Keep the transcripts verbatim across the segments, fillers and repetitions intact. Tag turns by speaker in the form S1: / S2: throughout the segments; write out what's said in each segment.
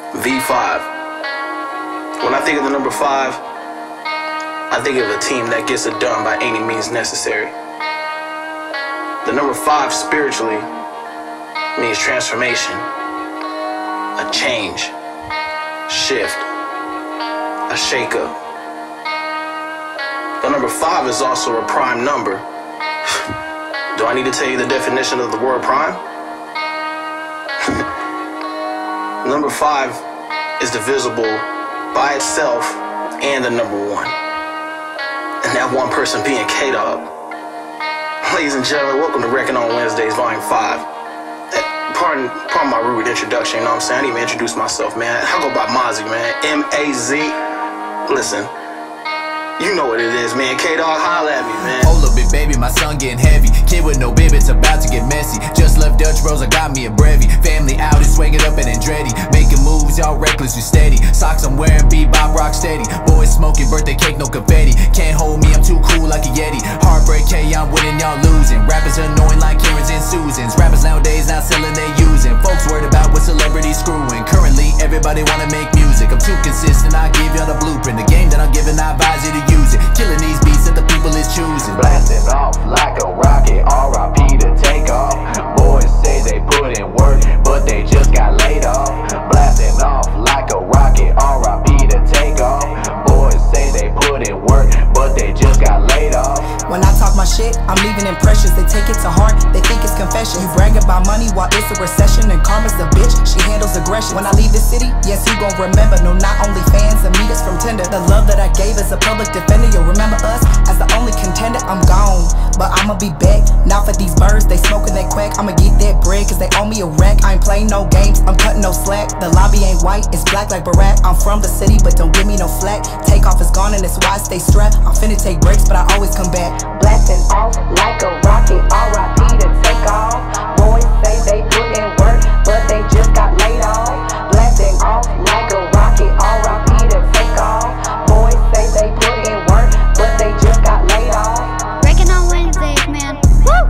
S1: V five. When I think of the number five, I think of a team that gets it done by any means necessary. The number five spiritually means transformation, a change, shift, a shakeup. The number five is also a prime number. Do I need to tell you the definition of the word prime? Number five is divisible by itself and the number one. And that one person being K-Dog. Ladies and gentlemen, welcome to Wrecking on Wednesdays, Volume five. Pardon, pardon my rude introduction, you know what I'm saying? I didn't even introduce myself, man. I go by Mozzie, man. M A Z. Listen, you know what it is, man. K-Dog, holla at me, man.
S2: Hold up, big baby, my son getting heavy. Kid with no baby, it's about to get messy. Just left Dutch Bros, I got me a Brevy. Family out and swinging up at Andretti. Making moves, y'all reckless, we steady. Socks I'm wearing, bebop, rock steady. Boys smoking, birthday cake, no confetti. Can't hold me, I'm too cool like a Yeti. Heartbreak K, I'm winning, y'all losing. Rappers annoying like Karens and Susans. Rappers nowadays not selling, they using. Folks worried about what celebrities screwing. Currently, everybody wanna make music. I'm too consistent, I give y'all the blueprint. The game that I'm giving, I advise you to use it. Killing these beats that the people is choosing.
S3: Blasting off like a rocket, R I P to take off. Boys say they put in work, but they just got laid off. Blasting off like a rocket, R I P to take off. Boys say they put in work, but they just got laid off.
S4: When I talk my shit, I'm leaving impressions. They take it to heart, they think it's confession. You brag about money while it's a recession, and karma's a bitch, she handles aggression. When I leave the city, yes, you gon' remember. No, not only fans and meet us from Tinder. The love that I gave as a public defender, you'll remember us as the only contender. I'm gone, but I'ma be back. Now for these birds, they smoking that quack. I'ma get that bread, cause they owe me a rack. I ain't playing no games, I'm cutting no slack. The lobby ain't white, it's black like Barack. I'm from the city, but don't give me no flack. Take off is gone and it's why I stay strapped. I'm finna take breaks, but I always come back.
S5: Blasting off like a rocket, R I P to take off. Boys say they put in work, but they just got laid off. Blasting off like a rocket, R I P to take off. Boys say they put in work, but they just got laid off.
S6: Wrecking on Wednesdays, man. Woo!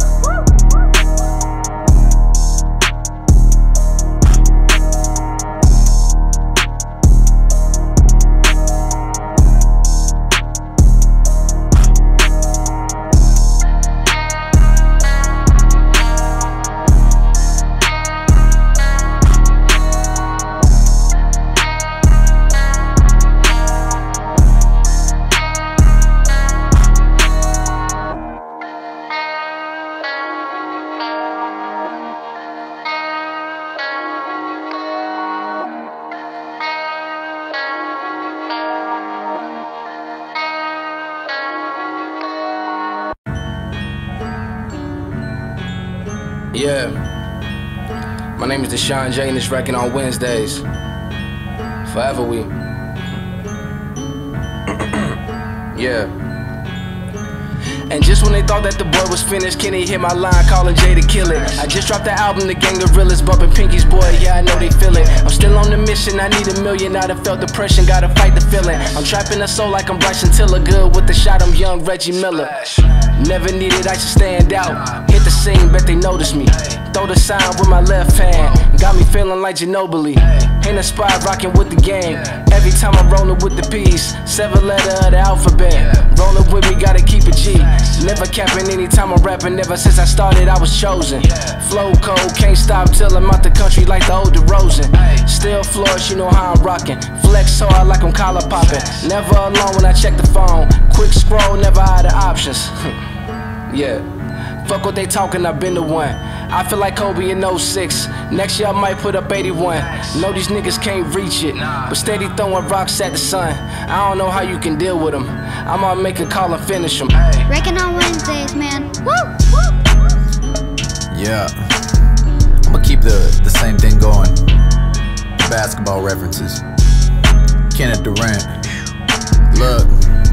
S7: Yeah, my name is Deshaun J and it's Wrecking on Wednesdays. Forever we. Yeah. And just when they thought that the boy was finished, Kenny hit my line calling Jay to kill it. I just dropped the album, The Gang Gorillas, bumping Pinky's boy, yeah, I know they feel it. I'm still on the mission, I need a million, I done felt depression, gotta fight the feeling. I'm trapping a soul like I'm Bryson Tiller, good with the shot, I'm young Reggie Miller. Never needed I should stand out, hit the scene, bet they notice me. Throw the sign with my left hand, got me feeling like Ginobili. In the spot, rocking with the gang. Every time I'm rolling with the P's, seven letter of the alphabet. Rolling with me, gotta keep it G. Never capping anytime I'm rapping, ever since I started I was chosen. Flow cold, can't stop till I'm out the country like the old DeRozan. Still flourish, you know how I'm rocking. Flex hard like I'm collar popping. Never alone when I check the phone. Quick scroll, never out of options. Yeah. Fuck what they talking, I've been the one. I feel like Kobe in oh six. Next year I might put up eighty-one. Know these niggas can't reach it, but steady throwing rocks at the sun. I don't know how you can deal with them. I'ma make a call and finish them.
S6: Wrecking on Wednesdays, man. Woo! Woo!
S2: Yeah, I'ma keep the, the same thing going. Basketball references. Kenneth Durant. Look.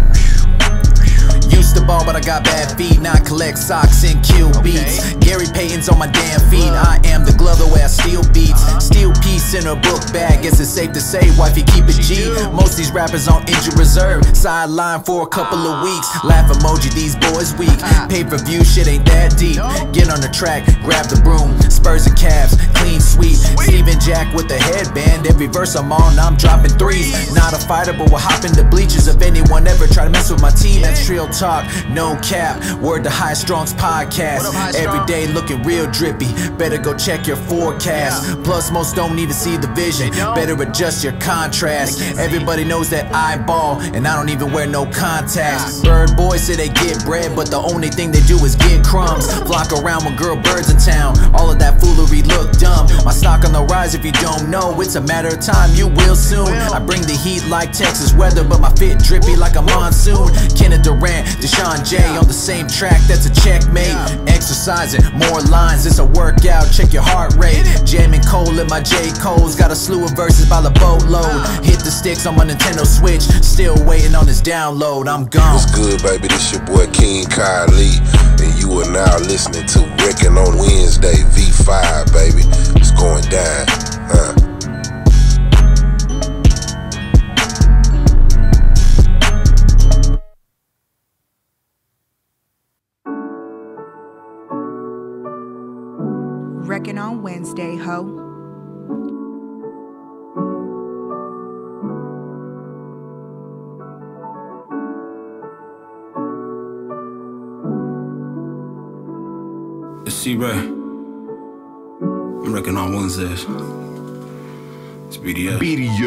S2: Used to ball, but I got bad feet. Now I collect socks and kill beats. Okay. Gary Payton's on my damn feet. I am the glove the way I steal beats. Steel piece in a book bag. Guess it's safe to say, wifey, keep it G. Most of these rappers on injured reserve. Sideline for a couple of weeks. Laugh emoji, these boys weak. Pay-per-view shit ain't that deep. Get on the track, grab the broom. Spurs and Cavs, clean clean sweep. Steven Jack with the headband. Every verse I'm on, I'm dropping threes. Not a fighter, but we'll hop in the bleachers. If anyone ever try to mess with my team, that's Trill Talk, no cap. Word to High Strong's podcast. Every day looking real drippy. Better go check your forecast. Plus, most don't even see the vision. Better adjust your contrast. Everybody knows that I ball, and I don't even wear no contacts. Bird boys say they get bread, but the only thing they do is get crumbs. Flock around when girl birds in town. All of that foolery look dumb. My stock on the rise, if you don't know, it's a matter of time, you will soon. I bring the heat like Texas weather, but my fit drippy like a monsoon. Kenneth Durant, Deshaun J on the same track, that's a checkmate. Exercising, more lines, it's a workout, check your heart rate. Jamming Cole in my J. Cole's, got a slew of verses by the boatload. Hit the sticks on my Nintendo Switch, still waiting on this download, I'm gone.
S8: What's good, baby? This your boy King Kylie, and you are now listening to Wrecking on Wednesday, V five, baby. It's going down, huh?
S9: Wrecking on Wednesday, ho.
S10: C. Ray. I'm wrecking on Wednesdays. It's B D F. B D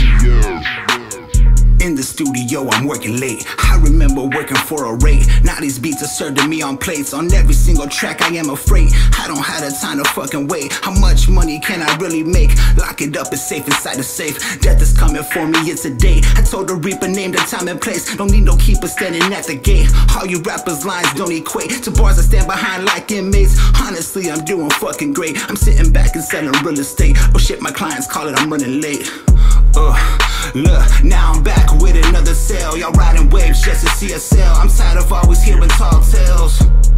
S10: F. In the studio, I'm working late. I remember working for a rate. Now these beats are served to me on plates. On every single track, I am afraid. I don't have the time to fucking wait. How much money can I really make? Lock it up, it's safe inside the safe. Death is coming for me, it's a day. I told the Reaper, name the time and place. Don't need no keeper standing at the gate. All you rappers' lines don't equate to bars I stand behind like inmates. Honestly, I'm doing fucking great. I'm sitting back and selling real estate. Oh shit, my clients call it, I'm running late. Uh, look, now I'm back with another sale. Y'all riding waves just to see a sale. I'm tired of always hearing tall tales.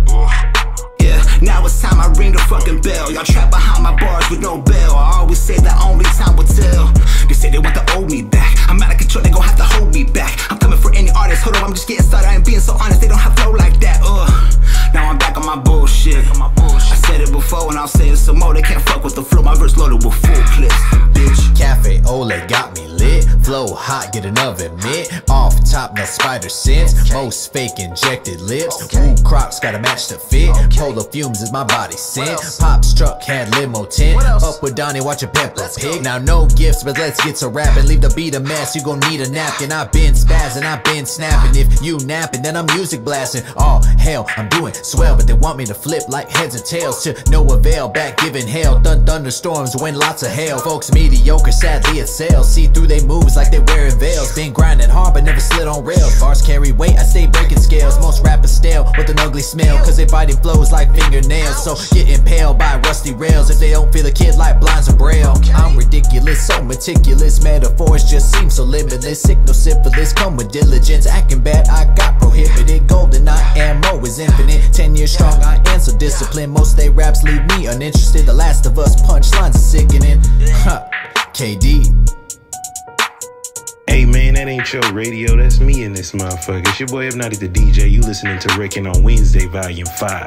S10: Yeah, now it's time I ring the fucking bell. Y'all trapped behind my bars with no bell. I always say that only time will tell. They say they want to owe me back. I'm out of control, they gon' have to hold me back. I'm coming for any artist, hold on, I'm just getting started. I ain't being so honest, they don't have flow like that. Ugh. Now I'm back on my bullshit. I said it before and I'll say it some more. They can't fuck with the flow, my verse loaded with full clips, bitch.
S2: Cafe Ole got me lit. Flow hot, get an oven mitt. Off top, no spider sense. Most fake injected lips. Woo Crocs gotta match the fit. Polar fumes is my body scent. Pop's truck had limo tint. Up with Donnie, watch a Peppa Pig. Now no gifts, but let's get to rapping. Leave the beat a mess, you gon' need a napkin. I've been spazzing, I've been snapping. If you napping, then I'm music blasting. Oh hell, I'm doing swell, but they want me to flip like heads or tails. To no avail, back giving hell. Thun thunderstorms, win lots of hail. Folks mediocre, sadly it sells. See through they moves like they wearing veils. Been grinding hard, but never slid on rails. Bars carry weight, I stay breaking scales. Most rappers stale with an ugly smell, cause they biting flows like fingernails. So get impaled by rusty rails if they don't feel a kid like blinds or braille. I'm ridiculous, so meticulous. Metaphors just seem so limitless. Signal syphilis, come with diligence. Acting bad, I got prohibited. Golden eye ammo is infinite. Ten years strong, I answer discipline. Most they raps leave me uninterested. The Last of Us punchlines are sickening. Huh. K D.
S11: Hey man, that ain't your radio, that's me in this motherfucker. It's your boy Hypnotic the D J, you listening to Wrecking on Wednesday, Volume five.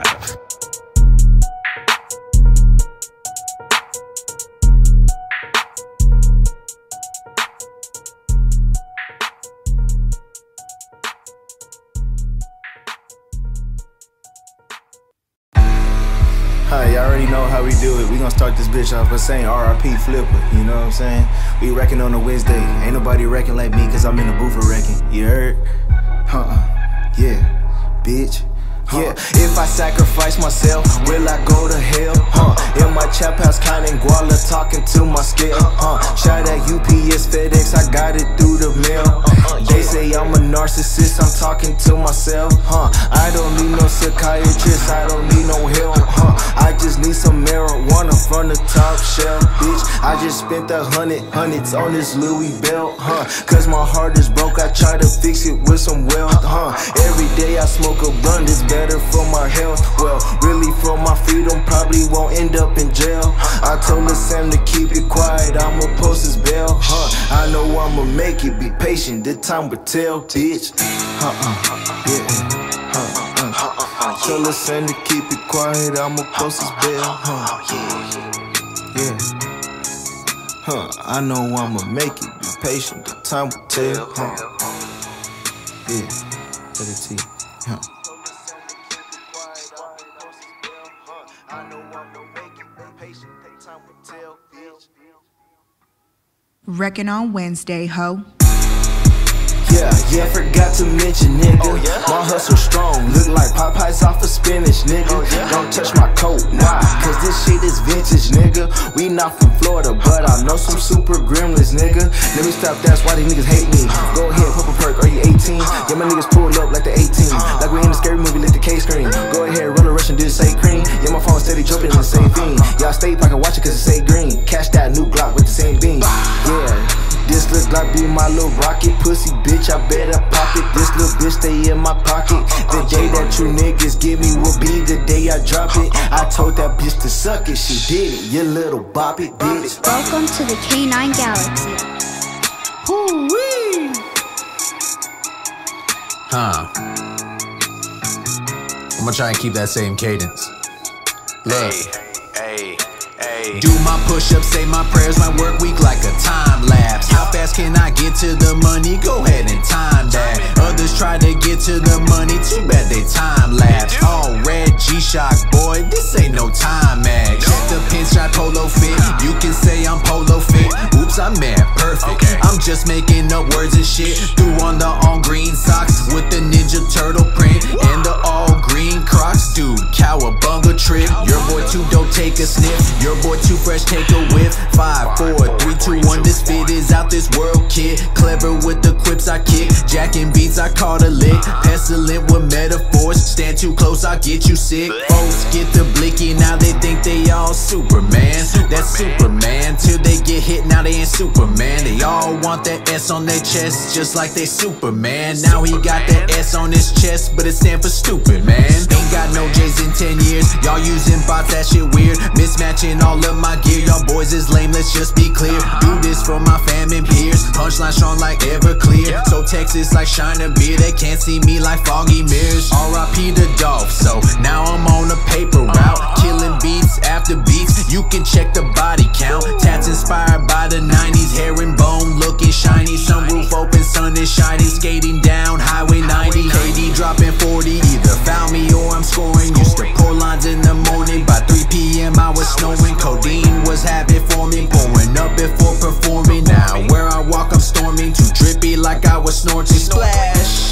S12: Hi, y'all already know how we do it. We gonna start this bitch off by saying R I P Flipper, you know what I'm saying? We wrecking on a Wednesday. Ain't nobody wrecking like me, cause I'm in the booth of wrecking. You heard? Uh-uh. Yeah, bitch. Yeah, if I sacrifice myself, will I go to hell? Huh? In my chap house counting guala, talking to my scale. Huh? Shout at U P S, FedEx, I got it through the mail. They say I'm a narcissist, I'm talking to myself. Huh? I don't need no psychiatrist, I don't need no help. Huh? I just need some marijuana from the top shelf, bitch. I just spent a hundred hundreds on this Louis belt, huh? Cause my heart is broke, I try to fix it with some wealth, huh? Every day I smoke a blunt, it's better for my health. Well, really for my freedom, probably won't end up in jail. I told Sam to keep it quiet, I'ma post his bail, huh? I know I'ma make it, be patient, this time will tell, bitch. Uh-uh, yeah, uh-uh. Tell Sam to keep it quiet, I'ma post his bail, huh? Yeah. Huh, I know I'ma make it. Be patient, the time will tell. Huh. Yeah, let it see. Huh.
S9: Wrecking on Wednesday, ho.
S12: Yeah, yeah, forgot to mention, nigga. Oh, yeah? My hustle strong, look like Popeyes off of spinach, nigga. Oh, yeah? Don't touch my coat, why? Cause this shit is vintage, nigga. We not from Florida, but I know some super gremlins, nigga. Let me stop, that's why these niggas hate me. Go ahead, pop a perk, are you eighteen? Yeah, my niggas pull up like the eighteen. Like we in a scary movie, lit the K-screen. Go ahead, run a rush and do the say cream. Yeah, my phone steady jumping in the same thing. Y'all stay pocket watch it cause it say green. Cash that new Glock with the same beam. Yeah. This look like be my little rocket. Pussy bitch, I better pop it. This little bitch stay in my pocket. The day that you niggas give me will be the day I drop it. I told that bitch to suck it, she did it. You little bop it, bitch.
S6: Welcome to the K nine Galaxy.
S2: Hoo-wee! Huh. I'm gonna try and keep that same cadence. Look. Hey, hey, hey. Do my push-ups, say my prayers, my work week like a time lapse. How fast can I get to the money? Go ahead and time that. Others try to get to the money, too bad they time lapse. All red G-Shock, boy, this ain't no time mag. Check the pinstripe polo fit, you can say I'm polo fit. Oops, I'm mad perfect. I'm just making up words and shit. Threw on the all green socks with the Ninja Turtle print and the all green Crocs. Dude, cowabunga trip. Your boy too dope, take a sniff. Your boy too fresh, take a whiff. Five, four, three, two, one. This fit is out this world, kid. Clever with the quips I kick. Jacking beats, I caught a lick. Pestilent with metaphors. Stand too close, I'll get you sick. Folks get the blicky, now they think they all Superman. That's Superman. Till they get hit, now they ain't Superman. They all want that S on their chest, just like they Superman. Now he got that S on his chest, but it stand for stupid, man. Ain't got no J's in ten years. Y'all using bots, that shit weird. Mismatching all of my gear. Y'all boys is lame, let's just be clear. Do this for my fam and peers. Punchline strong like Everclear. So Texas like Shiner beer. They can't see me like foggy mirrors. R I P the Dolph, so now I'm on a paper route. Killing beats after beats. You can check the body count. Tats inspired by the nineties. Hair and bone looking shiny. Sunroof open, sun is shining. Skating down Highway ninety. K D dropping forty. Either foul me or I'm scoring. Used to pour lines in the morning. By three P M I was snowing. Codeine was habit forming. Pouring up before performing. Now where I walk I'm storming. Too drippy like I was snorting. Splash.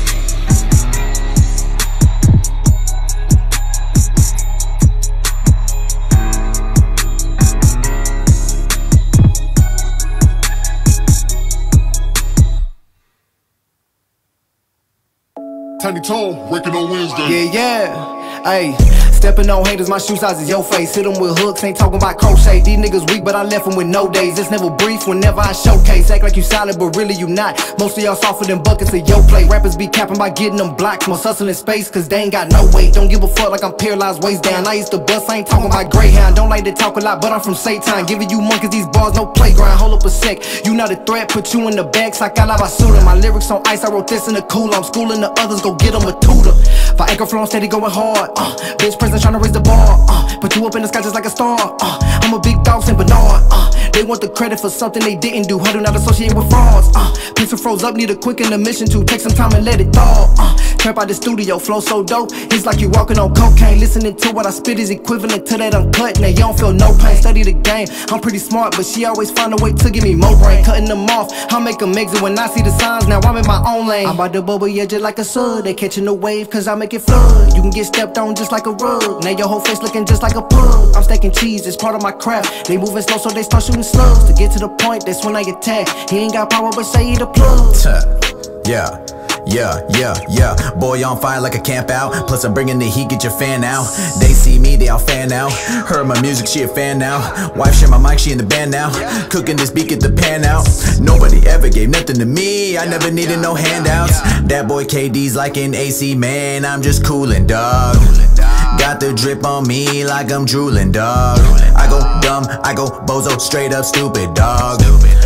S13: Tiny Tone, working on Wednesday.
S14: Yeah, yeah. Ayy. Stepping on haters, my shoe size is your face. Hit them with hooks, ain't talking about crochet. These niggas weak, but I left them with no days. It's never brief whenever I showcase. Act like you solid, but really you not. Most of y'all softer than buckets of your plate. Rappers be capping by getting them blocks. Most hustling space, cause they ain't got no weight. Don't give a fuck like I'm paralyzed, waist down. I used to bust, I ain't talking about Greyhound. Don't like to talk a lot, but I'm from Satan. Giving you monkeys these bars, no playground. Hold up a sec, you not a threat, put you in the bag. Saca la basura, my lyrics on ice. I wrote this in the cooler. I'm schooling the others, go get them a tutor. If I anchor flow, steady going hard. Uh, bitch present trying to raise the bar. Uh, put you up in the sky just like a star. Uh, I'm a big dog, Saint Bernard. Uh, they want the credit for something they didn't do. How do not associate with frauds? Uh, pencil froze up, need a quick intermission to take some time and let it thaw. Uh, trap out the studio, flow so dope. It's like you walking on cocaine. Listening to what I spit is equivalent to that uncut. Now you don't feel no pain. Study the game. I'm pretty smart, but she always find a way to give me more brain. Cutting them off, I'll make them exit when I see the signs. Now I'm in my own lane. I'm about to bubble, yeah, just like a sud. They catching the wave, cause I make it flood. You can get stepped on just like a rug. Now your whole face looking just like a pug. I'm stacking cheese, it's part of my craft. They moving slow, so they start shooting slugs. To get to the point, that's when I attack. He ain't got power, but say he the plug.
S2: Yeah. Yeah, yeah, yeah. Boy on fire like a camp out. Plus I'm bringing the heat, get your fan out. They see me, they all fan out. Heard my music, she a fan now. Wife share my mic, she in the band now. Cooking this beat, get the pan out. Nobody ever gave nothing to me, I never needed no handouts. That boy K D's like an A C, man, I'm just coolin', dog. Got the drip on me like I'm drooling, dog. I go dumb, I go bozo, straight up stupid, dog. I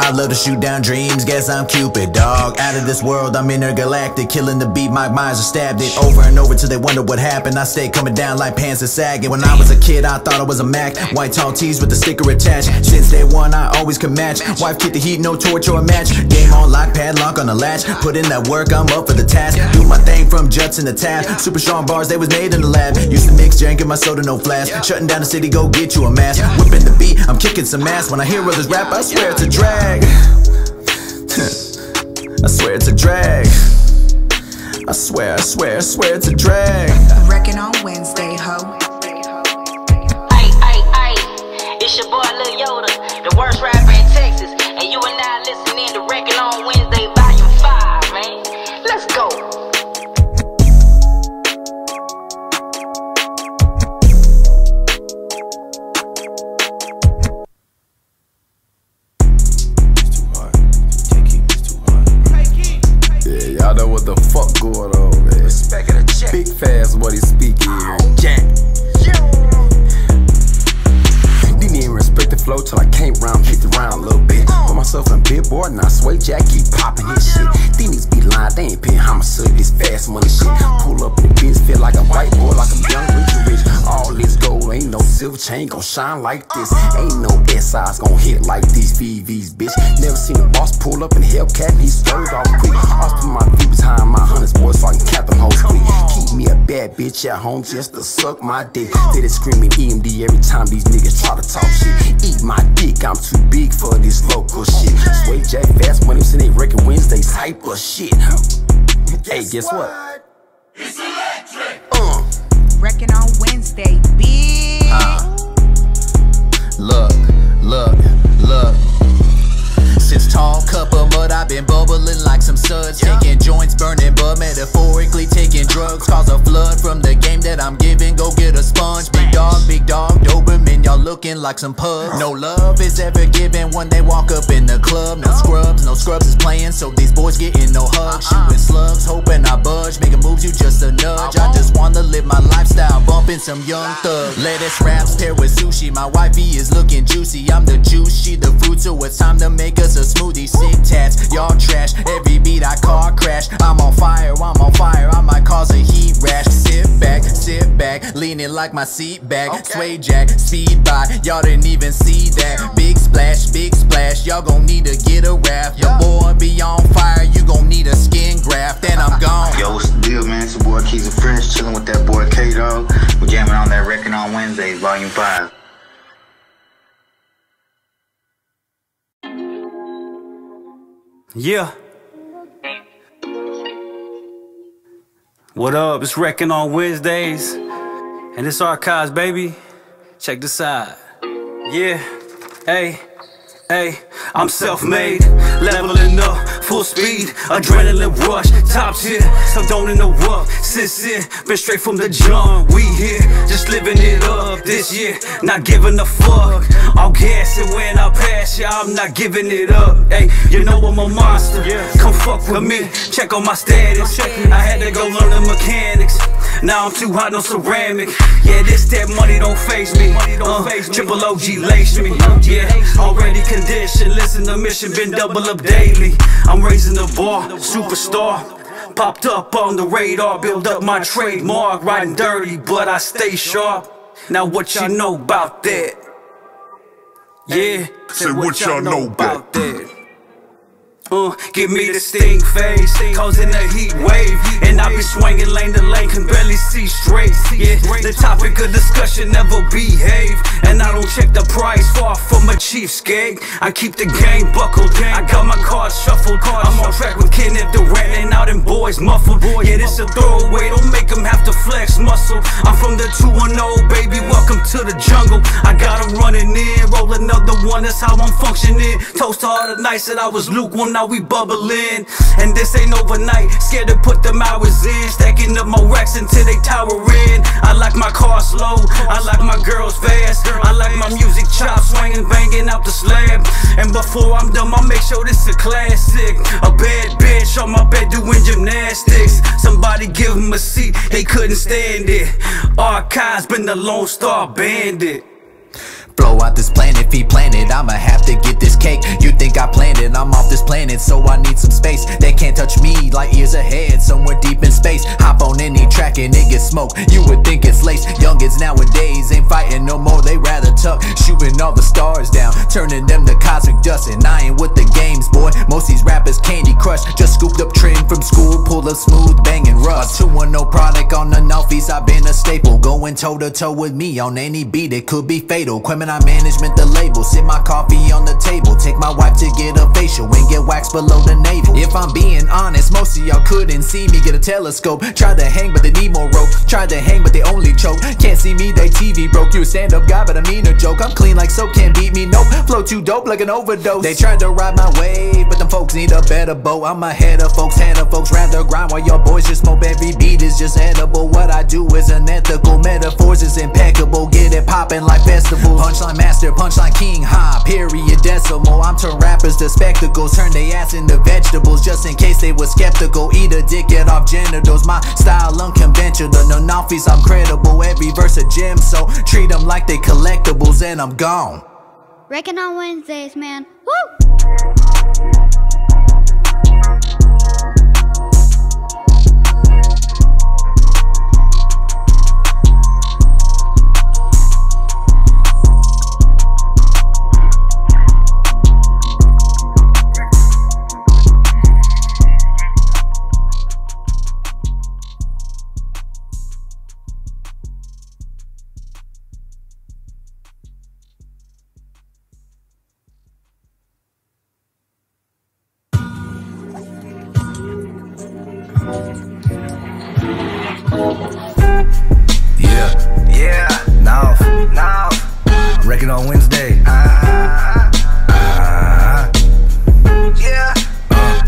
S2: I love to shoot down dreams, guess I'm Cupid, dog. Out of this world, I'm intergalactic, killing the beat, my minds are stabbed it over and over till they wonder what happened. I stay coming down like pants and sagging. When I was a kid, I thought I was a Mac, white tall tees with the sticker attached. Since day one, I always can match. Wife keep the heat, no torch or a match. Game on lock, padlock on the latch. Put in that work, I'm up for the task. Do my thing from juts in the tab. Super strong bars, they was made in the lab. Used to mix, drinking my soda, no flash. Shutting down the city, go get you a mask. Whipping the beat, I'm kicking some ass. When I hear others rap, I swear it's a drag. I swear it's a drag. I swear, I swear, I swear it's a drag.
S9: Wrecking on Wednesday, ho.
S15: Ay, ay, ay, it's your boy Lil Yoda, the worst rapper in Texas, and you are now listening to Wrecking on Wednesday, Volume five, man. Let's go.
S16: Yeah, y'all know what the fuck going on, man. Big fast what he speaking here. Jack. Didn't even respect the flow till I came round, kicked around a little bit. Put myself in big boy, now Sway Jack keep popping his shit. These niggas be lying, they ain't paying homicide, this fast money shit. Pull up in the biz, feel like a white boy, like I'm young, rich, rich. All this gold, ain't no silver chain gon' shine like this. Ain't no S Is gon' hit like these V Vs, bitch. Never seen a boss pull up in a Hellcat, he swerved off quick. I'll put my feet behind my hunters, boy, so I can cap them hoes quick. Keep me a bad bitch at home just to suck my dick. They just screaming E M D every time these niggas try to talk shit. Eat my dick, I'm too big for this local shit. Sway Jack, fast money, so they Wrecking Wednesday type of shit. Hey, guess what?
S13: It's electric.
S16: Uh.
S9: Wrecking on Wednesday, bitch.
S2: Uh. Look, look, look. Since tall cup of mud, I've been bubbling like some suds. Yeah. Taking joints, burning, but metaphorically taking drugs. Cause a flood from the game that I'm giving. Go get a sponge. Big dog, big dog, Doberman, y'all looking like some pugs. No love is ever given when they walk up in the club. No scrubs, no scrubs is playing, so these boys getting no hugs. Shooting slugs, hoping I budge. Making moves, you just a nudge. I just wanna live my lifestyle, bumping some young thugs. Lettuce wraps paired with sushi. My wifey is looking juicy. I'm the juice, she the fruit, so it's time to make us a smoothie. Sick tats, y'all trash. Every beat I car crash. I'm on fire, I'm on fire. I might cause a heat rash. Sit back, sit back, leaning like my seat back. Okay. Sway Jack, speed by. Y'all didn't even see that. Big splash, big splash. Y'all gon' need to get a raft. Your boy be on fire. You gon' need a skin graft. Then I'm gone.
S17: Yo, what's the deal, man? It's your boy Keys of Fresh, chilling with that boy K-Dog. We're jamming on that Wrecking on Wednesdays, Volume five.
S18: Yeah. What up? It's Wrecking on Wednesdays. And it's Archives, baby. Check this out. Yeah. Hey. Hey, I'm self-made, leveling up, full speed, adrenaline rush, top tier, so don't interrupt, sincere, been straight from the jump, we here, just living it up, this year, not giving a fuck, I'll gas it when I pass, yeah, I'm not giving it up, hey, you know I'm a monster, come fuck with me, check on my status, I had to go learn the mechanics, now I'm too hot on ceramic, yeah, this that money don't face me, uh, triple O G lace me, yeah, already conditioned, listen to mission, been double up daily, I'm raising the bar, superstar, popped up on the radar, build up my trademark, riding dirty, but I stay sharp, now what y'all know about that? Yeah,
S13: say what y'all know about that.
S18: Uh, give me the sting face, causing a heat wave, and I be swinging lane to lane, can barely see straight. Yeah, the topic of discussion never behave, and I don't check the price, far from a cheapskate. I keep the game buckled, I got my cards shuffled. I'm on track with Kenneth Durant, and out them boys muffled. Yeah, this a throwaway, don't make them have to flex muscle. I'm from the two one oh, baby, welcome to the jungle. I got them running in, roll another one, that's how I'm functioning. Toast to all the nights that I was lukewarm, now we bubbling, and this ain't overnight. Scared to put them hours in, stacking up my racks until they tower in. I like my car slow, I like my girls fast, I like my music chop, swinging, banging out the slab. And before I'm done, I make sure this a classic. A bad bitch on my bed doing gymnastics. Somebody give him a seat, they couldn't stand it. Archives been the Lone Star Bandit.
S2: Flow out this planet, feet planted, I'ma have to get this cake. You think I planned it, I'm off this planet, so I need some space. They can't touch me, like years ahead, somewhere deep in space. Hop on any track and it gets smoke, you would think it's lace. Youngins nowadays ain't fighting no more, they rather tuck. Shooting all the stars down, turning them to cosmic dust. And I ain't with the games, boy, most these rappers Candy Crush. Just scooped up trend from school, pull up smooth, banging rust. two one oh product on the Northeast, I've been a staple. Going toe to toe with me on any beat, it could be fatal. Criminal management, the label, sit my coffee on the table. Take my wife to get a facial and get waxed below the navel. If I'm being honest, most of y'all couldn't see me get a telescope. Tried to hang but they need more rope, tried to hang but they only choke. Can't see me, they T V broke. You a stand-up guy but I mean a joke. I'm clean like soap, can't beat me, nope. Flow too dope like an overdose. They tried to ride my wave, but them folks need a better boat. I'm ahead of folks, head of folks, rather grind while y'all boys just smoke. Every beat is just edible. What I do is unethical, metaphors is impeccable. Get it poppin' like festivals. Punchline master, punchline king, ha, period decimal. I'm turn rappers to spectacles, turn they ass into vegetables. Just in case they were skeptical, eat a dick, get off genitals. My style unconventional, no nonfies, I'm credible. Every verse a gem, so treat them like they collectibles and I'm gone.
S6: Wrecking on Wednesdays, man. Woo!
S12: Yeah, yeah, now, now, I'm wrecking on Wednesday. Ah, ah, yeah. Uh.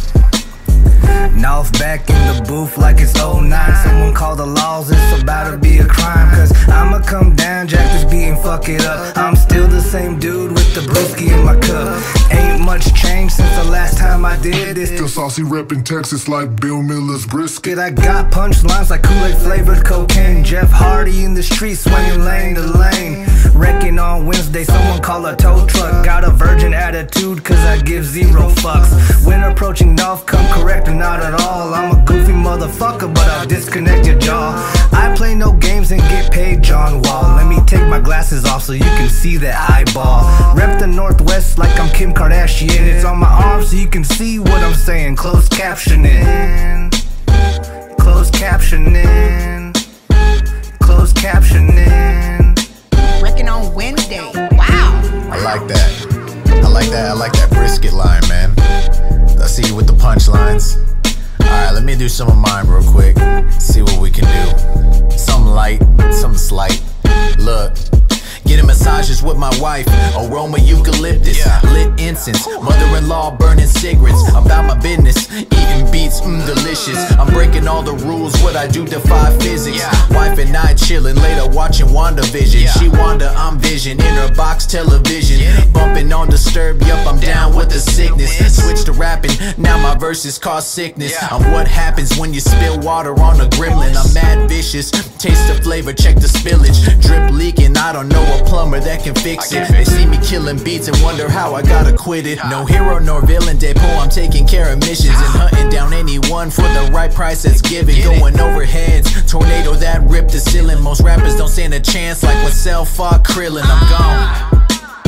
S12: Now back in the booth like it's oh nine. Someone call the laws, it's about to be a crime. Cause I'ma come down, jack this beat and fuck it up. I'm still the same dude with the brewski in my cup. Ain't much changed since the last time I did it.
S19: Still saucy reppin' Texas like Bill Miller's brisket.
S12: I got punchlines like Kool-Aid flavored cocaine. Jeff Hardy in the streets swinging lane to lane. Wrecking on Wednesday, someone call a tow truck. Got a virgin attitude cause I give zero fucks. When approaching North, come correct or not at all. I'm a goofy motherfucker but I'll disconnect your jaw. I play no games and get paid John Wall. Let me take my glasses off so you can see that eyeball. Rep the Northwest like I'm Kim Kardashian. It's on my arm so you can see what I'm saying. Closed captioning, closed captioning, closed captioning.
S9: Wrecking on Wednesday. Wow.
S2: I like that. I like that. I like that brisket line, man. I see you with the punchlines. Alright, let me do some of mine real quick. See what we can do. Something light, something slight. Look. Getting massages with my wife, aroma eucalyptus, yeah. Lit incense, mother-in-law burning cigarettes. About my business, eating beats, mmm, delicious. I'm breaking all the rules, what I do defy physics. Yeah. Wife and I chilling, later watching WandaVision. Yeah. She Wanda, I'm Vision, in her box television. Yeah. Bumping on Disturbed, yup, I'm down, down with the sickness. Switch to rapping, now my verses cause sickness. Yeah. I'm what happens when you spill water on a gremlin. I'm mad vicious, taste the flavor, check the spillage. Drip leaking, I don't know a plumber that can fix it. They see me killing beats and wonder how I gotta quit it. No hero nor villain, Deadpool, I'm taking care of missions and hunting down anyone for the right price that's given. Going over heads, tornado that ripped the ceiling. Most rappers don't stand a chance like when Cell fought Krillin. I'm gone.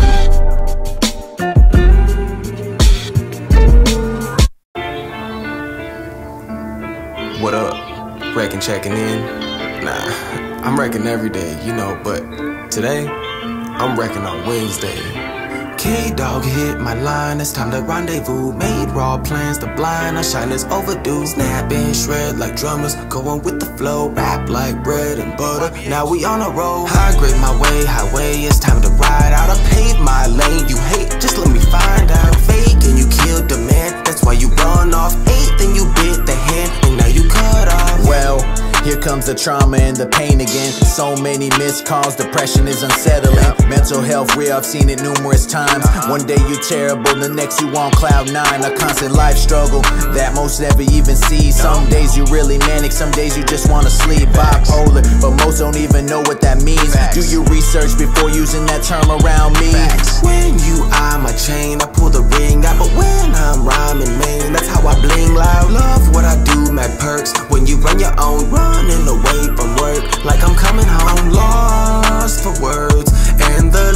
S20: What up? Wrecking, checking in? Nah, I'm wrecking every day, you know, but today, I'm wrecking on Wednesday. K-Dog hit my line, it's time to rendezvous. Made raw plans, the blind, I shine is overdue. Snap and shred like drummers, going with the flow. Rap like bread and butter, now we on a roll. High grade my way, highway, it's time to ride out. I paved my lane, you hate, just let me find out. Fake and you killed the man, that's why you run off. Eight, then you bit the hand, and now you cut off.
S2: Well, here comes the trauma and the pain again. So many missed calls, depression is unsettling. Mental health real, I've seen it numerous times. One day you terrible, the next you on cloud nine. A constant life struggle that most never even see. Some days you really manic, some days you just wanna sleep. Bipolar, but most don't even know what that means. Do your research before using that term around me.
S20: When you eye my chain, I pull the ring out. But when I'm rhyming, man, that's how I bling loud. Love what I do, mad perks. When you run your own, running away from work, like I'm coming home, lost for words, and the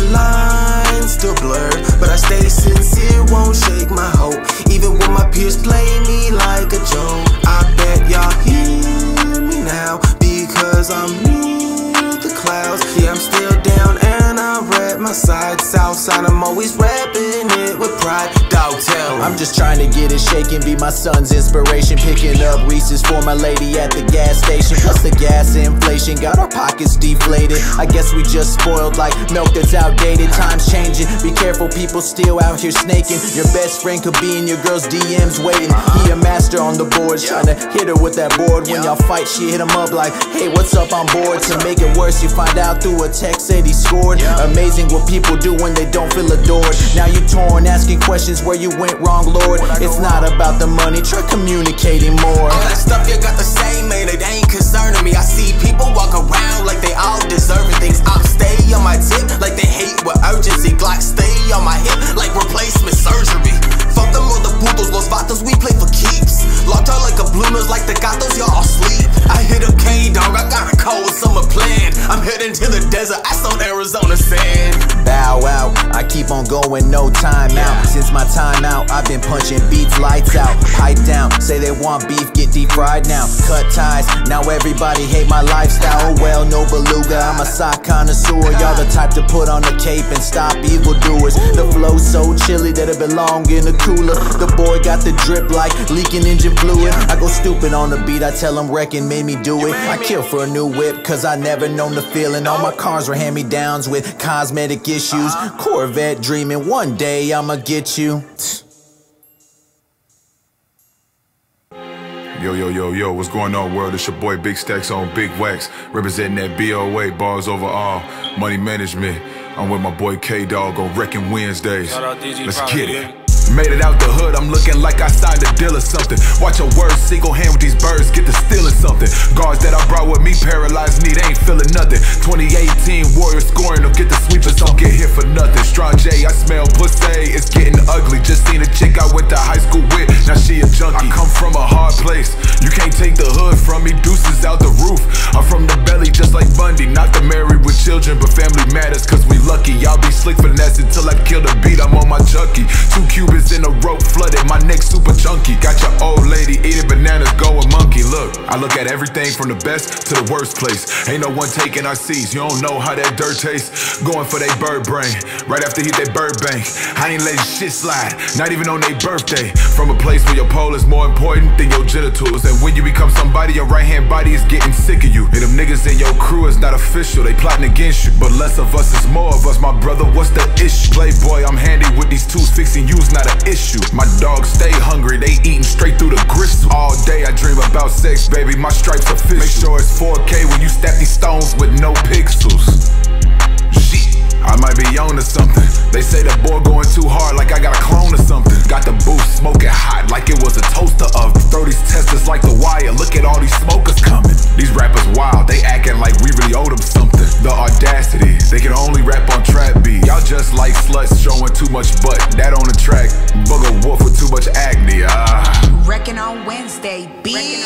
S20: lines still blurred. But I stay sincere, won't shake my hope, even when my peers play me like a joke. I bet y'all hear me now, because I'm near the clouds. Yeah, I'm still down and I rap my side. South side, I'm always rapping it with pride. Dog tell me.
S2: I'm just trying to get it shaken, be my son's inspiration. Picking up Reese's for my lady at the gas station. Plus the gas inflation got our pockets deflated. I guess we just spoiled like milk that's outdated. Time's changing, be careful, people still out here snaking. Your best friend could be in your girl's D Ms waiting. He a master on the boards, trying to hit her with that board. When y'all fight, she hit him up like, hey, what's up, I'm bored. To make it worse, you find out through a text that he scored. Amazing what people do when they don't feel adored. Now you torn, asking questions where you went wrong, Lord. It's not about the money, try communicating more.
S20: All that stuff you got to say, man, it ain't concerning me. I see people walk around like they all deserving things. I'm stay on my tip like they hate with urgency. Glock stay on my hip like replacement surgery. Fuck them other putos, los vatos, we play for keeps. Locked out like a blue nose, like the gatos, y'all all sleep. I hit a K-Dog, I got a cold summer plan. I'm heading to the desert, I saw Arizona sand.
S2: Bow out, I keep on going, no time out. Since my time out, I've been punching beats, lights out. Pipe down, say they want beef, get deep fried now. Cut ties, now everybody hate my lifestyle. Oh well, no beluga, I'm a sock connoisseur. Y'all the type to put on the cape and stop evildoers. The flow's so chilly that it belong in the cooler. The boy got the drip like leaking engine fluid. I go stupid on the beat, I tell him wrecking made me do it. I kill for a new whip, cause I never known the feeling. All my cars were hand-me-downs with cosmetic issues. Corvette dreaming, one day I'ma get you.
S13: Yo, yo, yo, yo, what's going on, world? It's your boy Big Stacks on Big Wax, representing that B O A, bars over all, money management. I'm with my boy K-Dog on Wrecking Wednesdays. Let's get it. Made it out the hood, I'm looking like I signed a deal or something. Watch your words, single hand with these birds, get to stealing something. Guards that I brought with me paralyzed me, they ain't feeling nothing. twenty eighteen Warriors scoring, don't get the sweepers, don't get hit for nothing. Strong J, I smell pussy, it's getting ugly. Just seen a chick I went to high school with, now she a junkie. I come from a hard place, you can't take the hood from me, deuces out the roof. I'm from the belly just like Bundy, not the married with children, but family matters cause we lucky. Y'all be slick finesse until I kill the beat, I'm on my junkie. Two Cubans in a rope flooded, my neck super chunky. Got your old lady eating bananas, going monkey. Look, I look at everything from the best to the worst place. Ain't no one taking our seats, you don't know how that dirt tastes. Going for they bird brain, right after hit that bird bank. I ain't letting shit slide, not even on their birthday. From a place where your pole is more important than your genitals. And when you become somebody, your right hand body is getting sick of you. And them niggas in your crew is not official, they plotting against you. But less of us is more of us, my brother, what's the issue? Playboy, I'm handy with these tools, fixing you's not an issue. My dogs stay hungry, they eating straight through the gristle. All day I dream about sex, baby, my stripes official. Make sure it's four K when you stack these stones with no pixels. Shit, I might be on to something. They say the boy going too hard like I got a clone or something. Got the booth smoking hot like it was a toaster oven. Throw these testers like the wire, look at all these smokers coming. These rappers wild, they acting like we really owe them something. The audacity, they can only rap on trap beat. Y'all just like sluts showing too much butt, that on the track. Bugger wolf with too much acne, ah.
S9: Wrecking on Wednesday, bitch.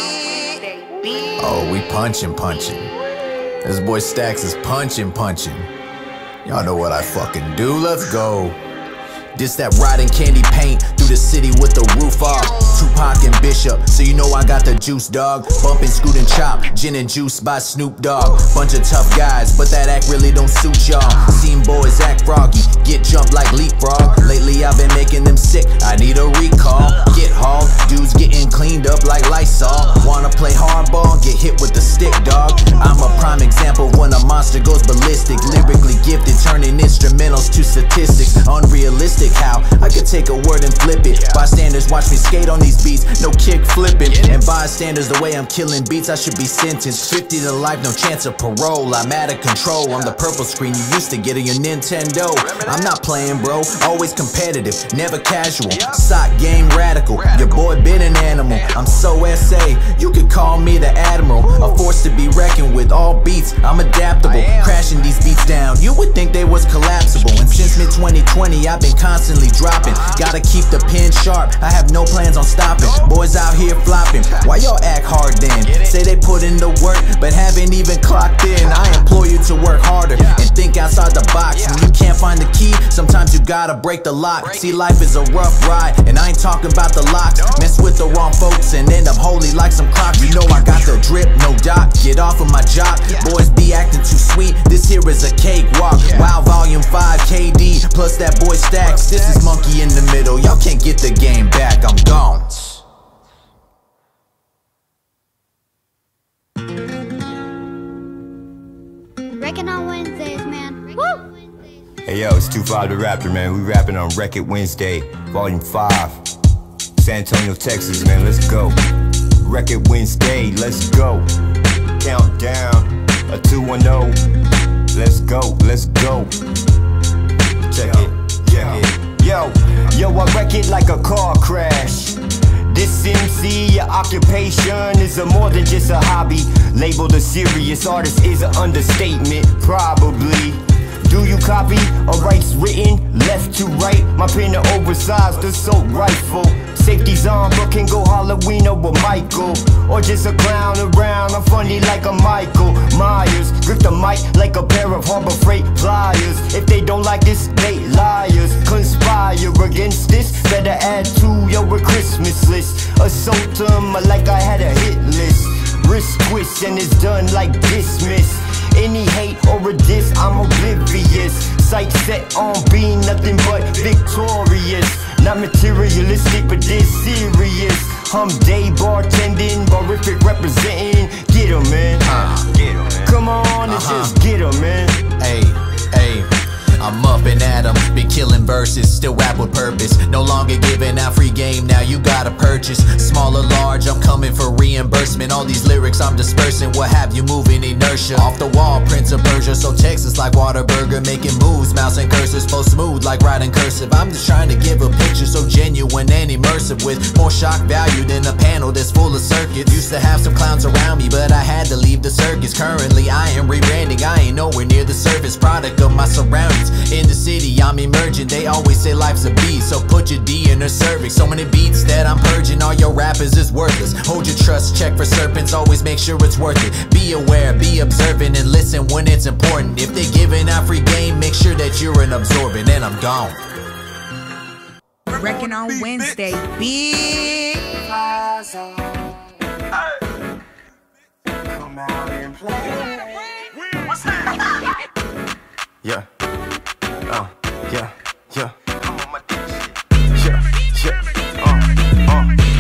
S2: Oh, we punching, punching. This boy Stacks is punching, punching. Y'all know what I fucking do, let's go. This that riding candy paint through the city with the roof off. Tupac and Bishop, so you know I got the juice, dog. Bumpin', Scoot and Chop, gin and juice by Snoop Dogg. Bunch of tough guys, but that act really don't suit y'all. Seen boys act froggy, get jumped like leapfrog. Lately I've been making them sick, I need a recall. Get hauled, dudes getting cleaned up like Lysol. Wanna play hardball, get hit with the stick, dog. I'm a prime example when a monster goes ballistic. Lyrically gifted, turning instrumentals to statistics. Unrealistic how I could take a word and flip it. Bystanders watch me skate on these beats, no kick flipping. And bystanders, the way I'm killing beats, I should be sentenced fifty to life, no chance of parole. I'm out of control, I'm the purple screen you used to get on your Nintendo. I'm not playing, bro, always competitive, never casual. Sock game radical, your boy been an animal. I'm so S A, you could call me the Admiral. A force to be reckoned with, all beats, I'm adaptable. Crashing these beats down, you would think they was collapsible. And since mid twenty twenty, I've been constantly dropping. Gotta keep the pen sharp, I have no plans on stopping. Boys out here flopping, why y'all act hard then? Say they put in the work, but haven't even clocked in. I implore you to work harder and think outside the box. When you can't find the key, sometimes you gotta break the lock. See, life is a rough ride, and I ain't talking about the locks. Mess with the wrong folks and end up holy like some crocs. You know I got the drip, no doc, get off of my job. Boys be acting too sweet, this here is a cakewalk. Wow, volume five, K D, plus that boy Stacks. This is Monkey in the Middle, y'all can't get the game back, I'm gone.
S6: Wrecking on Wednesdays, man. Woo!
S21: Hey yo, it's two five the Raptor, man. We rapping on Wreck It Wednesday, Volume five. San Antonio, Texas, man, let's go. Wreck It Wednesday, let's go. Countdown, a two one oh. Let's go, let's go. Check it, check it. Yo, yo, I wreck it like a car crash. This M C, your occupation is a more than just a hobby. Labeled a serious artist is an understatement, probably. Do you copy? A rights written, left to right. My pen are oversized, assault rifle. Safety's on, but can go Halloween or Michael. Or just a clown around, I'm funny like a Michael Myers. Grip the mic like a pair of Harbor Freight pliers. If they don't like this, they liars. Conspire against this, better add to your Christmas list. Assault them like I had a hit list. Wrist twist and it's done like dismiss. Any hate or a diss, I'm oblivious. Sight set on being nothing but victorious. Not materialistic, but this serious. Hum day bartending, barific representing. Get 'em, man. Uh, get 'em, man. Come on, and uh-huh. just get 'em, man.
S2: Hey, hey. I'm up and at 'em, been killing verses, still rap with purpose. No longer giving out free game, now you gotta purchase. Small or large, I'm coming for reimbursement. All these lyrics I'm dispersing, what have you moving inertia? Off the wall, Prince of Persia, so Texas like Whataburger. Making moves, mouse and cursors, flow smooth like writing cursive. I'm just trying to give a picture so genuine and immersive, with more shock value than a panel that's full of circuits. Used to have some clowns around me, but I had to leave the circus. Currently I am rebranding, I ain't nowhere near the surface. Product of my surroundings. In the city, I'm emerging. They always say life's a beast, so put your D in her cervix. So many beats that I'm purging, all your rappers is worthless. Hold your trust, check for serpents, always make sure it's worth it. Be aware, be observant, and listen when it's important. If they're giving out free game, make sure that you're an absorbent, and I'm gone.
S9: Wrecking on Wednesday, big Plaza.
S21: Come out and play. Yeah. Uh, yeah, yeah. Come on, my shit. Yeah, yeah. Uh, uh,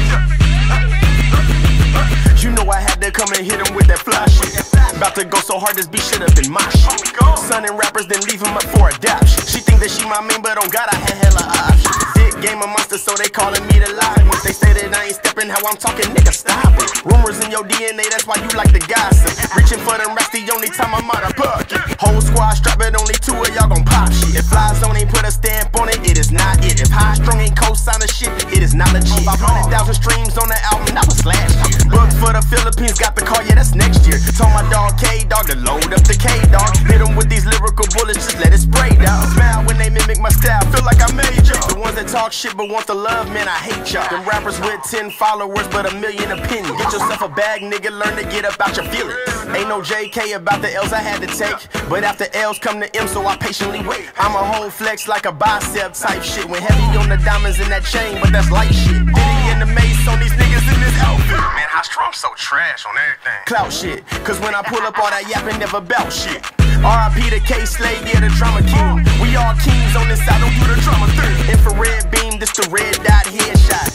S21: yeah. You know I had to come and hit him with that fly shit. About to go so hard, this beat shit up in my shit. Son and rappers, then leave him up for adoption. She think that she my main, but on God, I had hella options. Dick game a monster, so they calling me the lion. They say that I ain't stepping how I'm talking, nigga, stop it. Rumors in your D N A, that's why you like the gossip. Reaching for them rest, the only time I'm out of bucket. Whole squad strap, but only two of y'all gon' pop shit. If Fly Zone ain't put a stamp on it, it is not it. If High Strung ain't co-sign a shit, it is not legit. five hundred thousand streams on the album, that was last year. Booked for the Philippines, got the car, yeah, that's next year. Told my dog K-Dog to load up the K-Dog. Hit him with these lyrical bullets, just let it spray down. Smile when they mimic my style, feel like I made y'all. The ones that talk shit but want the love, man, I hate y'all. Them rappers with ten followers but a million opinions. Get yourself a bag, nigga, learn to get up out your feelings. Ain't no J K about the L's I had to take, but after L's come the M, so I patiently wait. I'm a whole flex like a bicep type shit. When heavy on the diamonds in that chain, but that's light shit. Diddy in the mace on these niggas in this outfit. Man, High Strung so trash on everything. Clout shit, cause when I pull up all that yapping never bout shit. R I P to K-Slade, yeah, the drama king. We all kings on this side, don't do the drama thing. Infrared beam, this the red dot headshot. Where my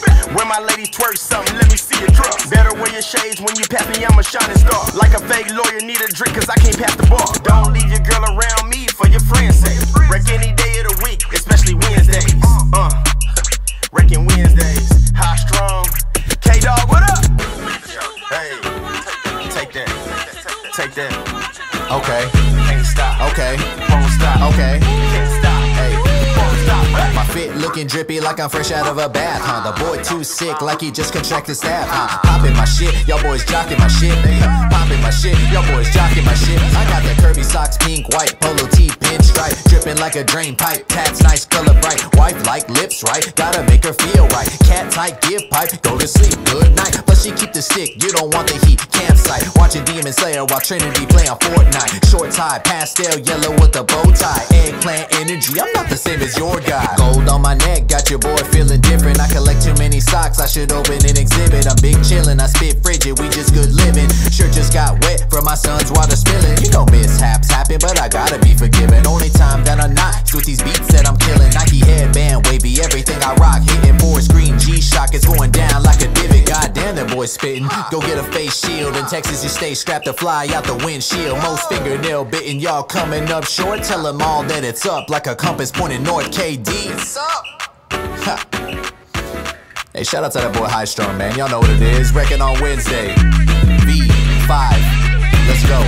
S1: my ladies twerk something, let me see you drop. Better wear your shades when you pass me, I'm a shining star. Like a fake lawyer, need a drink cause I can't pass the bar. Don't leave your girl around me for your friend's sake. Wreck any day of the week, especially Wednesdays. Uh, Wrecking Wednesdays, high strong. K-Dog, what up? Hey, take that, take that.
S2: Okay.
S1: Can't stop.
S2: Okay.
S1: Won't stop.
S2: Okay.
S1: Can't stop.
S2: Hey.
S1: Won't stop.
S2: My fit looking drippy like I'm fresh out of a bath, huh? The boy too sick like he just contracted staph, huh? Popping my shit, y'all boys jocking my shit. Popping my shit, y'all boys jocking my shit. I got the Kirby socks, pink, white, polo tee, pinstripe, dripping like a drain pipe. Tats nice, color bright. Wife like lips right, gotta make her feel right. Cat tight, give pipe, go to sleep, good night. Plus she keep the stick, you don't want the heat. Campsite, watching Demon Slayer while Trinity play on Fortnite. Short tie, pastel yellow with a bow tie. Eggplant energy, I'm not the same as your guy. Gold on my neck, got your boy feeling different. I collect too many socks, I should open an exhibit. I'm big chillin', I spit frigid, we just good living. Shirt just got wet from my son's water spilling. You know mishaps happen, but I gotta be forgiven. Only time that I'm not is with these beats that I'm killing. Nike headband, wavy, everything I rock. Hitting forest green, G-Shock is going down like a divot. Goddamn, that boy spittin'. Go get a face shield. In Texas, you stay strapped to fly out the windshield. Most fingernail bitten, y'all coming up short. Tell them all that it's up like a compass pointing north. K D, it's up. Ha. Hey, shout out to that boy High Strong, man. Y'all know what it is. Wrecking on Wednesday. V five. Let's go.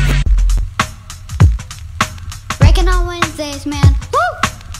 S6: Wrecking on Wednesdays, man. Woo!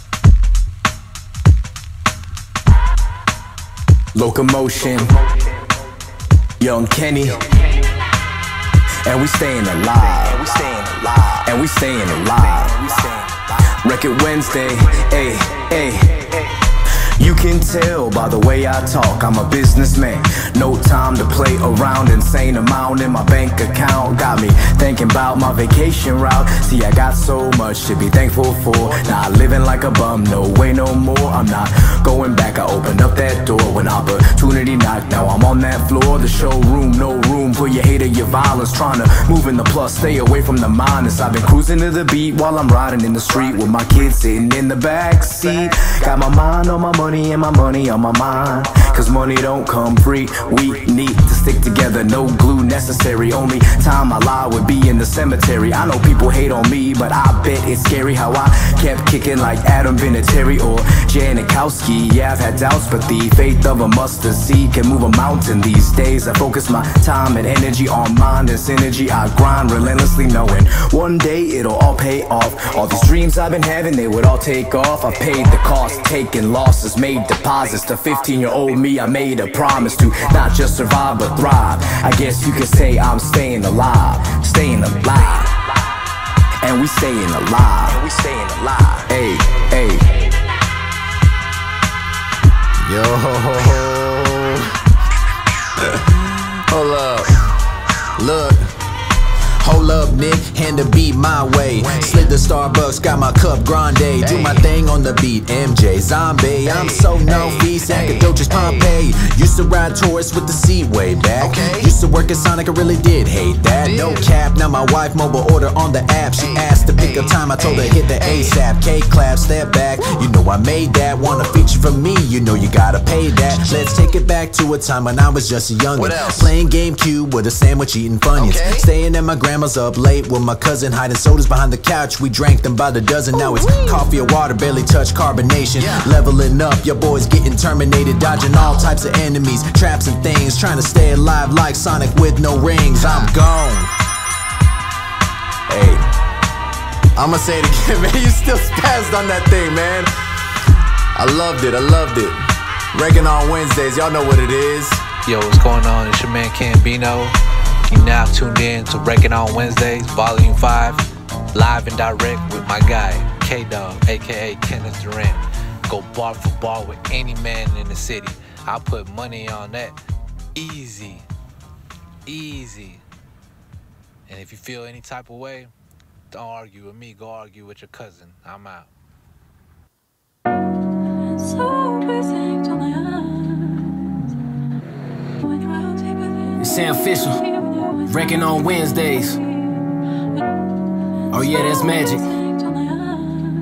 S20: Locomotion, Young Kenny, and we staying alive, and we staying alive, and we staying alive. Record Wednesday, ayy, ayy. You can tell by the way I talk, I'm a businessman. No time to play around, insane amount in my bank account. Got me thinking about my vacation route. See, I got so much to be thankful for. Not living like a bum, no way, no more. I'm not going back, I opened up that door when opportunity knocked. Now I'm on that floor, the showroom, no room for your hate or your violence. Trying to move in the plus, stay away from the minus. I've been cruising to the beat while I'm riding in the street with my kids sitting in the back seat. Got my mind on my money and my money on my mind. Cause money don't come free, we need to stick together. No glue necessary, only time I lie would be in the cemetery. I know people hate on me, but I bet it's scary how I kept kicking like Adam Vinatieri or Janikowski. Yeah, I've had doubts, but the faith of a mustard seed can move a mountain these days. I focus my time and energy on mind and synergy. I grind relentlessly knowing one day it'll all pay off. All these dreams I've been having, they would all take off. I paid the cost, taking losses, made deposits. To fifteen year old me, I made a promise to not just survive but thrive. I guess you could say I'm staying alive, staying alive, and we staying alive, and we staying alive. Hey, hey,
S2: yo, hold up, look. Hold up, Nick, hand the beat my way. Slid the Starbucks, got my cup grande. Do my thing on the beat, M J Zombie. I'm so no feast, Acadocious Pompeii. Used to ride Taurus with the seat way back. Used to work at Sonic, I really did hate that. No cap, now my wife mobile order on the app. She asked to pick up time, I told her hit the ASAP. K-clap, step back, you know I made that. Want a feature from me, you know you gotta pay that. Let's take it back to a time when I was just a youngin'. Playing GameCube with a sandwich, eating Funyuns. Staying at my grandma's up late with my cousin, hiding sodas behind the couch. We drank them by the dozen. Now it's coffee or water, barely touch carbonation. Leveling up, your boys getting terminated, dodging all types of enemies, traps and things, trying to stay alive like Sonic with no rings. I'm gone. Hey, I'ma say it again, man. You still spazzed on that thing, man. I loved it, I loved it. Wrecking on Wednesdays, y'all know what it is.
S22: Yo, what's going on? It's your man Cambino. You now tuned in to Wrecking on Wednesdays, Volume five, live and direct with my guy, K-Dog, aka Kenneth Durant. Go bar for bar with any man in the city. I put money on that. Easy. Easy. And if you feel any type of way, don't argue with me, go argue with your cousin. I'm out.
S23: It's Sam Fisher. Wrecking on Wednesdays. Oh yeah, that's magic.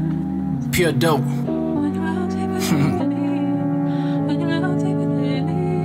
S23: Pure dope.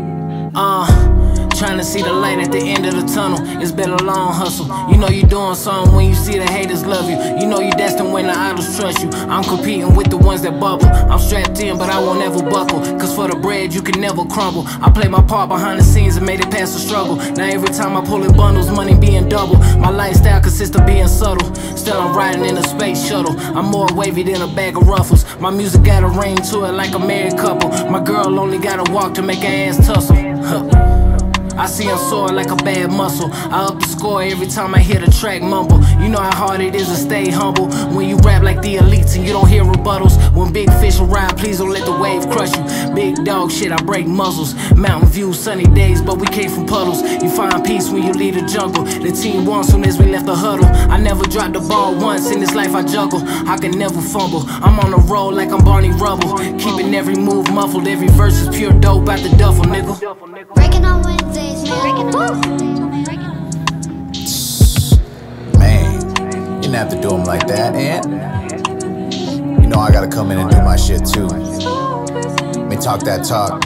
S23: to see the light at the end of the tunnel. It's been a long hustle. You know you doing something when you see the haters love you. You know you destined when the idols trust you. I'm competing with the ones that bubble. I'm strapped in, but I won't ever buckle. Cause for the bread, you can never crumble. I play my part behind the scenes and made it past the struggle. Now every time I pull in bundles, money being double. My lifestyle consists of being subtle. Still I'm riding in a space shuttle. I'm more wavy than a bag of ruffles. My music got a ring to it like a married couple. My girl only gotta walk to make her ass tussle. Huh. I see him soar like a bad muscle. I up the score every time I hear the track mumble. You know how hard it is to stay humble when you rap like the elites and you don't hear rebuttals. When big fish arrive, please don't let the wave crush you. Big dog shit, I break muzzles. Mountain view, sunny days, but we came from puddles. You find peace when you leave the jungle. The team won soon as we left the huddle. I never dropped the ball once, in this life I juggle. I can never fumble. I'm on the road like I'm Barney Rubble. Keeping every move muffled, every verse is pure dope out the duffel, nigga.
S6: Breaking on Wednesdays, man.
S2: Man, you didn't have to do them like that, and you know I gotta come in and do my shit too. Let me talk that talk.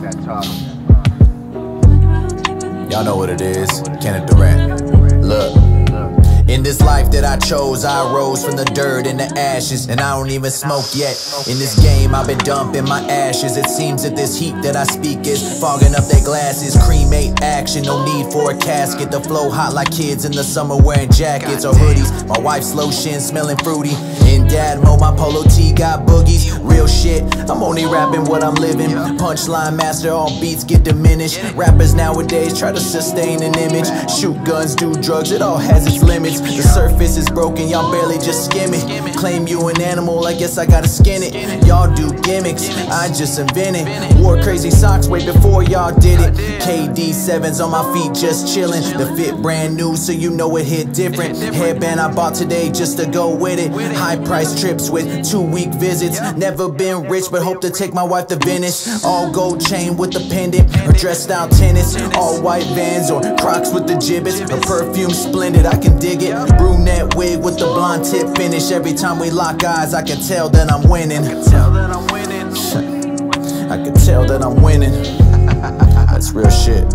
S2: Y'all know what it is, Kenneth Durant. Look. In this life that I chose, I rose from the dirt and the ashes, and I don't even smoke yet. In this game, I've been dumping my ashes. It seems that this heat that I speak is fogging up their glasses. Cremate action, no need for a casket. The flow hot like kids in the summer wearing jackets or hoodies. My wife's lotion smelling fruity. In dad mode, my polo tee got boogies. Real shit, I'm only rapping what I'm living. Punchline master, all beats get diminished. Rappers nowadays try to sustain an image. Shoot guns, do drugs, it all has its limits. The surface is broken, y'all barely just skim it. Claim you an animal, I guess I gotta skin it. Y'all do gimmicks, I just invented. Wore crazy socks way before y'all did it. K D sevens on my feet just chillin'. The fit brand new, so you know it hit different. Headband I bought today just to go with it. High price trips with two week visits. Never been rich, but hope to take my wife to Venice. All gold chain with the pendant, her dress style tennis. All white Vans or Crocs with the gibbets. Her perfume splendid, I can dig it. Brunette wig with the blonde tip finish. Every time we lock eyes, I can tell that I'm winning. I can tell that I'm winning. I can tell that I'm winning. That's real shit.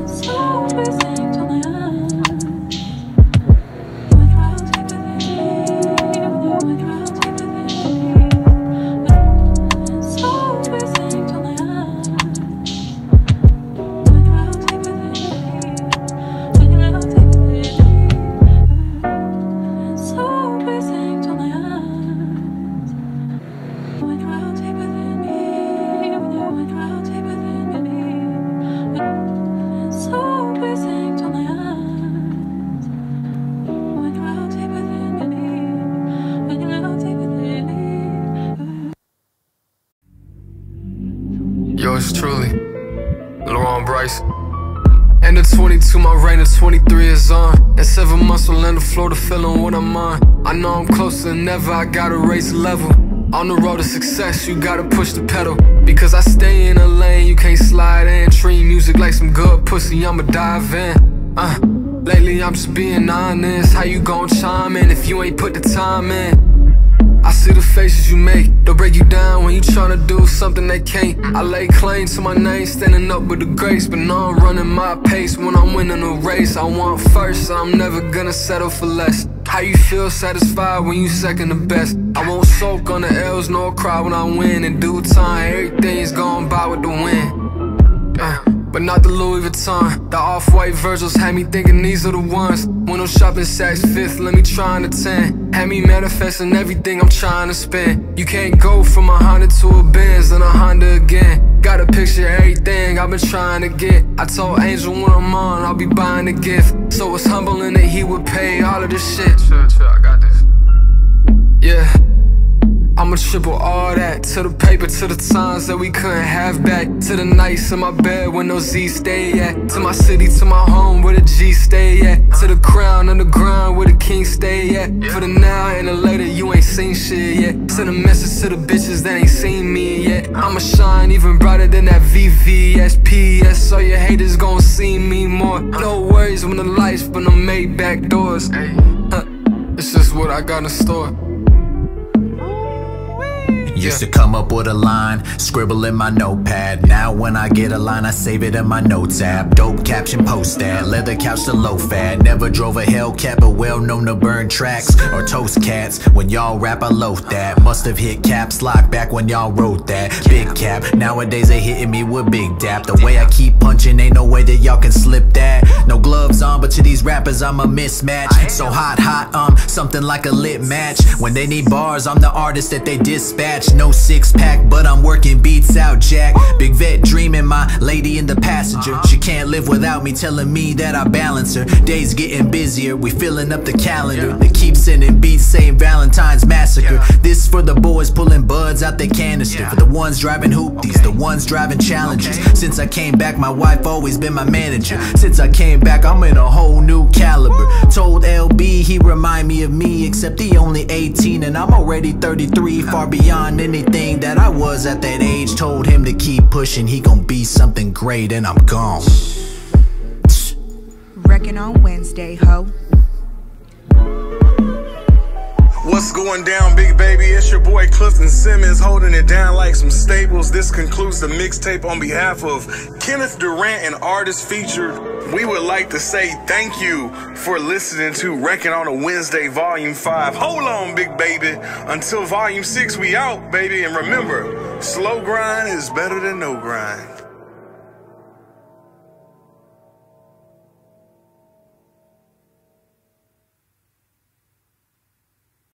S3: Yours truly, Laurent Bryce. End of twenty-two, my reign of twenty-three is on. In seven months we'll land the floor to feeling what I'm on. I know I'm closer than ever, I gotta raise the level. On the road to success, you gotta push the pedal. Because I stay in a lane, you can't slide in. Treat music like some good pussy, I'ma dive in. Uh, lately I'm just being honest. How you gon' chime in if you ain't put the time in? I see the faces you make, they'll break you down when you tryna do something they can't. I lay claim to my name, standing up with the grace. But now I'm running my pace when I'm winning a race. I want first, so I'm never gonna settle for less. How you feel satisfied when you second the best? I won't soak on the L's, nor cry when I win. In due time, everything's going by with the wind. uh. But not the Louis Vuitton. The off-white Virgils had me thinking these are the ones. Window shopping Saks Fifth, let me try and attend. Had me manifesting everything I'm trying to spend. You can't go from a Honda to a Benz and a Honda again. Gotta picture everything I've been trying to get. I told Angel when I'm on, I'll be buying a gift. So it's humbling that he would pay all of this shit. Chill, chill, I got this. Yeah. I'ma triple all that, to the paper, to the times that we couldn't have back. To the nights in my bed where no Z stay at. To my city, to my home where the G stay at. To the crown on the ground where the king stay at. For the now and the later, you ain't seen shit yet. Send a message to the bitches that ain't seen me yet. I'ma shine even brighter than that V V S P S, so your haters gon' see me more. No worries when the lights from the Maybach doors. Huh, it's just what I got in store.
S2: Used to come up with a line, scribble in my notepad. Now when I get a line, I save it in my notes app. Dope caption, post that, leather couch to low fat. Never drove a Hellcat, but well known to burn tracks or toast cats. When y'all rap, I load that. Must have hit caps lock back when y'all wrote that. Big cap, nowadays they hitting me with big dap. The way I keep punching, ain't no way that y'all can slip that. No gloves on, but to these rappers I'm a mismatch. So hot, hot, um, something like a lit match. When they need bars, I'm the artist that they dispatch. No six pack, but I'm working beats out, Jack. Big vet dreaming, my lady in the passenger. She can't live without me, telling me that I balance her. Days getting busier, we filling up the calendar. They keep sending beats saying Valentine's Massacre. This for the boys pulling buds out their canister. For the ones driving hoopties, the ones driving Challengers. Since I came back, my wife always been my manager. Since I came back, I'm in a whole new caliber. Told L B he remind me of me, except he only eighteen and I'm already thirty-three. Far beyond anything that I was at that age. Told him to keep pushing, he gon' be something great, and I'm gone.
S9: Wrecking on Wednesday, ho.
S4: What's going down, big baby? It's your boy Clifton Simmons holding it down like some staples. This concludes the mixtape on behalf of Kenneth Durant and artists featured. We would like to say thank you for listening to Wrecking on a Wednesday Volume five. Hold on, big baby. Until Volume six, we out, baby. And remember, slow grind is better than no grind.